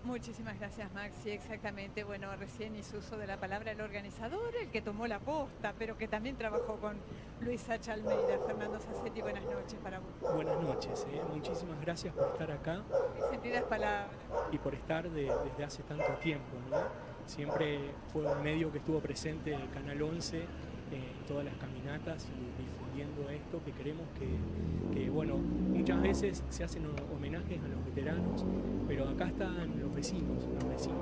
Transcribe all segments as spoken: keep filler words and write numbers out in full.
Muchísimas gracias, Maxi. Exactamente. Bueno, recién hizo uso de la palabra el organizador, el que tomó la posta, pero que también trabajó con Luis Sacha Almeida. Fernando Sassetti, buenas noches para vos. Buenas noches, ¿eh? Muchísimas gracias por estar acá. Qué sentidas palabras. Y por estar de, desde hace tanto tiempo, ¿no? Siempre fue un medio que estuvo presente en Canal once, eh, en todas las caminatas y difundiendo esto, que queremos que, que, bueno, muchas veces se hacen homenajes a los veteranos, pero acá están los vecinos, los vecinos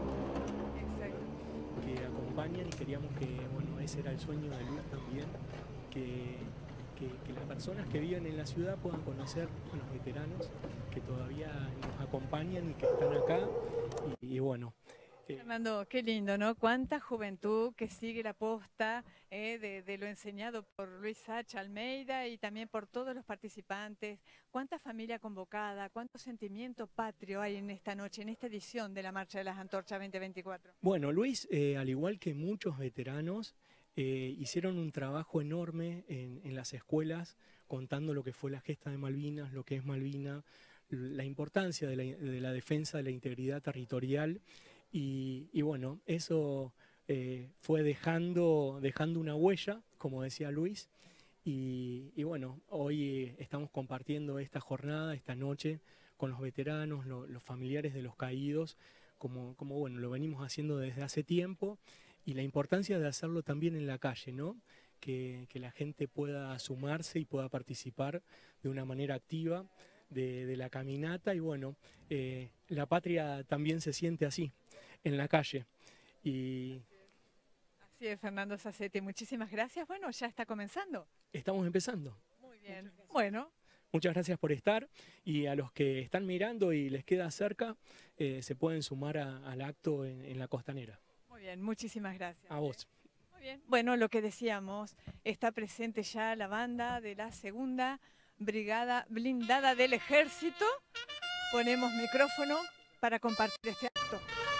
Exacto. que acompañan, y queríamos que, bueno, ese era el sueño de Luis también, que, que, que las personas que viven en la ciudad puedan conocer a los veteranos que todavía nos acompañan y que están acá, y, y bueno. Eh, Fernando, qué lindo, ¿no? Cuánta juventud que sigue la posta eh, de, de lo enseñado por Luis Sacha Almeida y también por todos los participantes. Cuánta familia convocada, cuánto sentimiento patrio hay en esta noche, en esta edición de la Marcha de las Antorchas veinte veinticuatro. Bueno, Luis, eh, al igual que muchos veteranos, eh, hicieron un trabajo enorme en, en las escuelas, contando lo que fue la gesta de Malvinas, lo que es Malvina, la importancia de la, de la defensa de la integridad territorial. Y, y bueno, eso eh, fue dejando, dejando una huella, como decía Luis, y, y bueno, hoy estamos compartiendo esta jornada, esta noche, con los veteranos, lo, los familiares de los caídos, como, como bueno, lo venimos haciendo desde hace tiempo, y la importancia de hacerlo también en la calle, ¿no? Que, que la gente pueda sumarse y pueda participar de una manera activa de, de la caminata, y bueno, eh, la patria también se siente así, en la calle. Y Así es, Fernando Sassetti, muchísimas gracias. Bueno, ya está comenzando. estamos empezando. Muy bien. Bueno. Muchas gracias por estar, y a los que están mirando y les queda cerca, eh, se pueden sumar a, al acto en, en la Costanera. Muy bien, muchísimas gracias. A vos. Muy bien. Bueno, lo que decíamos, está presente ya la banda de la segunda Brigada Blindada del Ejército. Ponemos micrófono para compartir este acto.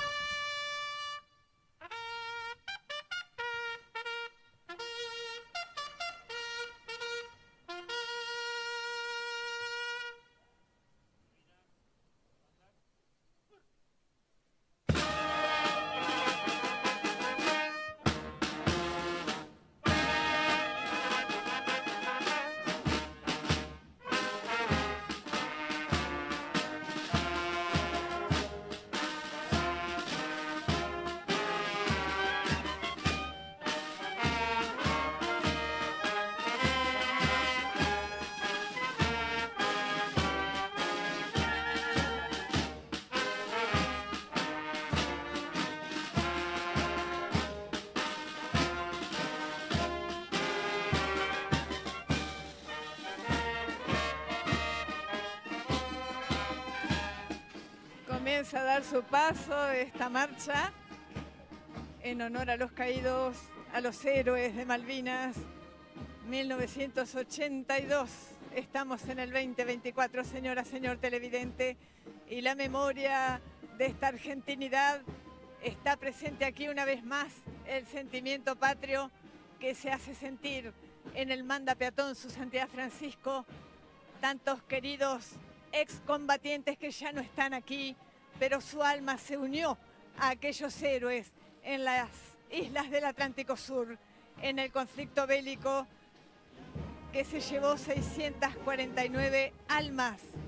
Comienza a dar su paso esta marcha en honor a los caídos, a los héroes de Malvinas, mil novecientos ochenta y dos. Estamos en el veinte veinticuatro, señora, señor televidente, y la memoria de esta argentinidad está presente aquí una vez más, el sentimiento patrio que se hace sentir en el Manda Peatón, su Santidad Francisco, tantos queridos excombatientes que ya no están aquí, pero su alma se unió a aquellos héroes en las islas del Atlántico Sur, en el conflicto bélico que se llevó seiscientas cuarenta y nueve almas